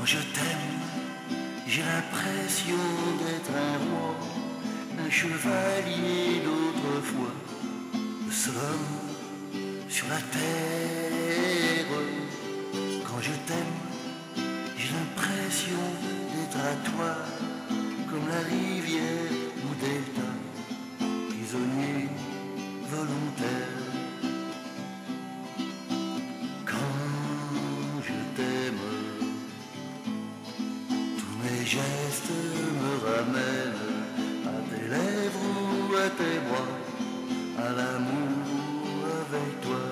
je t'aime, j'ai l'impression d'être un roi, un chevalier d'autrefois, le seul homme sur la terre. Quand je t'aime, j'ai l'impression d'être à toi, comme la rivière ou delta, prisonnier volontaire. Quand je t'aime, tous mes gestes me ramènent à tes lèvres ou à tes bras, à l'amour avec toi.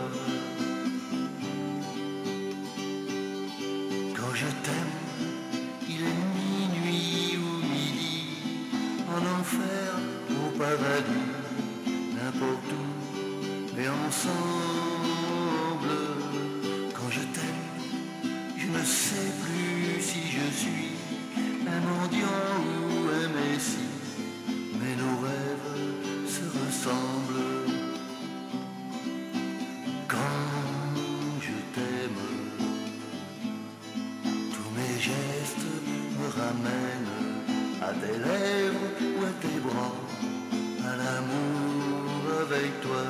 Quand je t'aime, il est minuit ou midi, en enfer, au paradis, n'importe où, mais ensemble. Quand je t'aime, je ne sais plus si je suis un mendiant ou un messie, mais nos rêves se ressemblent. Quand je t'aime, tous mes gestes me ramènent à tes lèvres ou à tes bras, à l'amour avec toi.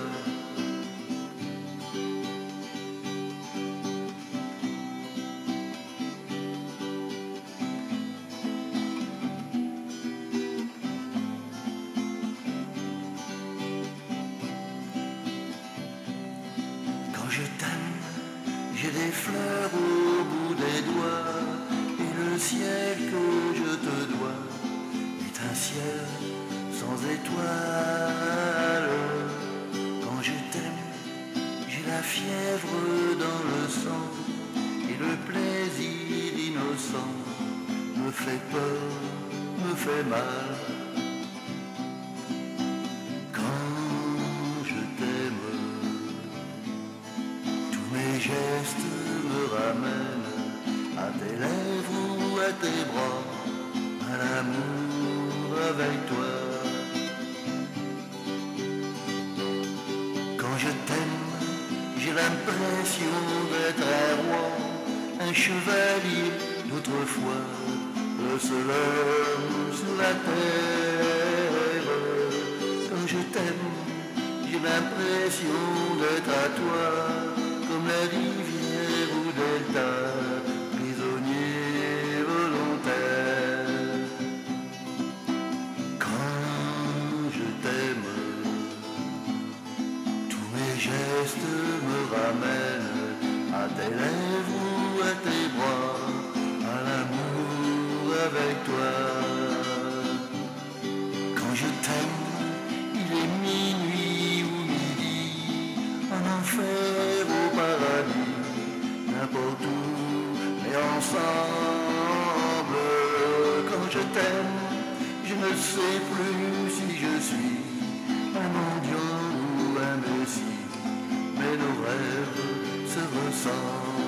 Quand je t'aime, j'ai des fleurs au bout des doigts, et le ciel que je te dois est un ciel sans étoiles. Quand je t'aime, j'ai la fièvre dans le sang, et le plaisir innocent me fait peur, me fait mal. Quand je t'aime, tous mes gestes me ramènent à tes lèvres ou à tes bras, à l'amour avec toi. Quand je t'aime, j'ai l'impression d'être un roi, un chevalier d'autrefois, le seul homme sur la terre. Quand je t'aime, j'ai l'impression d'être à toi, comme la rivière ou delta, prisonnier volontaire. Quand je t'aime, tous mes gestes me ramènent à tes lèvres ou à tes bras, à l'amour avec toi. Quand je t'aime, il est minuit ou midi, en enfer au paradis, n'importe où, mais ensemble. Quand je t'aime, je ne sais plus si je suis un mendiant ou un messie, mais nos rêves se ressemblent.